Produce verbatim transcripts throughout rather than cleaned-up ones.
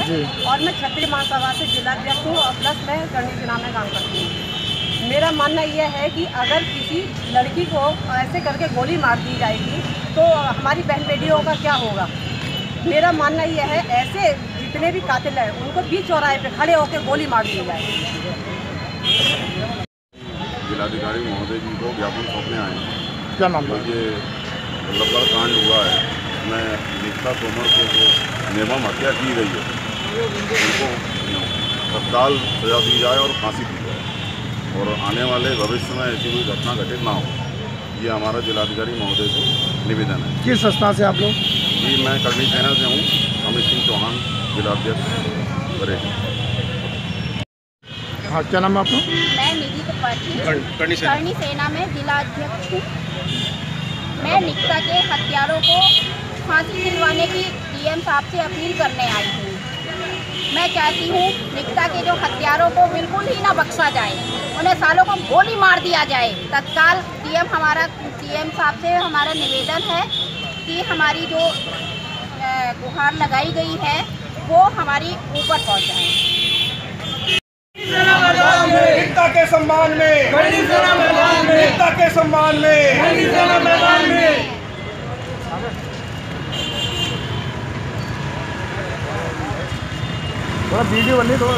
और मैं छत्तीस महासभा से जिलाध्यक्ष हूँ और प्लस मैं करनी जिला में काम करती हूँ। मेरा मानना यह है कि अगर किसी लड़की को ऐसे करके गोली मार दी जाएगी तो हमारी बहन बेटियों का क्या होगा। मेरा मानना यह है ऐसे जितने भी कातिल हैं उनको बीच चौराहे पे खड़े होकर गोली मार दी जाए। जिलाधिकारी महोदय जी को ज्ञापन सौंपने आए हैं। क्या नाम है? ये लब्बर कांड हुआ है, मैं निकिता तोमर को जो निर्मम हत्या की गई है उनको तत्काल सजा दी जाए और फांसी दी जाए और आने वाले भविष्य में ऐसी कोई घटना घटित ना हो, ये हमारा जिलाधिकारी महोदय से निवेदन है। किस संस्था से आप लोग? जी मैं करनी सेना से हूँ, अमित सिंह चौहान जिलाध्यक्ष बरेली। हाँ, क्या नाम है आपका? मैं निधि त्रिपाठी करनी सेना में जिलाध्यक्ष हूँ। मैं निकिता के हत्यारों को फांसी दिलवाने की डीएम साहब से अपील करने आई हूँ। मैं चाहती हूँ निकिता के जो हत्यारों को बिल्कुल ही ना बख्शा जाए, उन्हें सालों को गोली मार दिया जाए तत्काल। डीएम हमारा डीएम साहब से हमारा निवेदन है कि हमारी जो गुहार लगाई गई है वो हमारी ऊपर पहुँचाए। निकिता के सम्मान में, निकिता के सम्मान में, थोड़ा वीडियो बनी थोड़ा।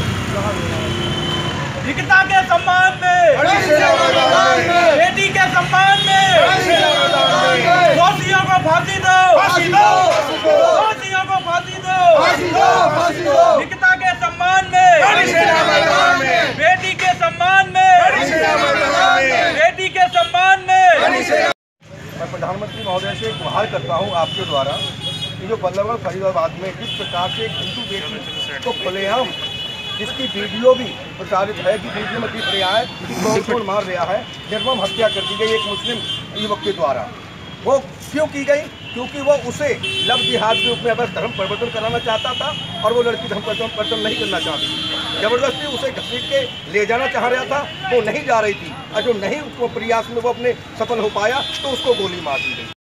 निकिता के सम्मान में, बेटी के सम्मान में, दोषियों को फांसी दो, दोषियों को फांसी दो, निकिता के सम्मान में, बेटी के सम्मान में, बेटी के सम्मान में। मैं प्रधानमंत्री महोदय से गुहार करता हूं आपके द्वारा कि जो बल्लभगढ़ फरीदाबाद में जिस प्रकार से एक हिंदू बेटी को खुलेआम जिसकी वीडियो भी प्रचारित है कि वीडियो में दिख रहा है कि कौन मार रहा है, निर्मम हत्या कर दी गई एक मुस्लिम युवक के द्वारा। वो क्यों की गई? क्योंकि वो उसे लव जिहाद के रूप में अगर धर्म परिवर्तन कराना चाहता था और वो लड़की धर्म परिवर्तन नहीं करना चाहती, जबरदस्ती उसे घसीट के ले जाना चाह रहा था, वो नहीं जा रही थी और जो नहीं उसको प्रयास में वो अपने सफल हो पाया तो उसको गोली मार दी गई।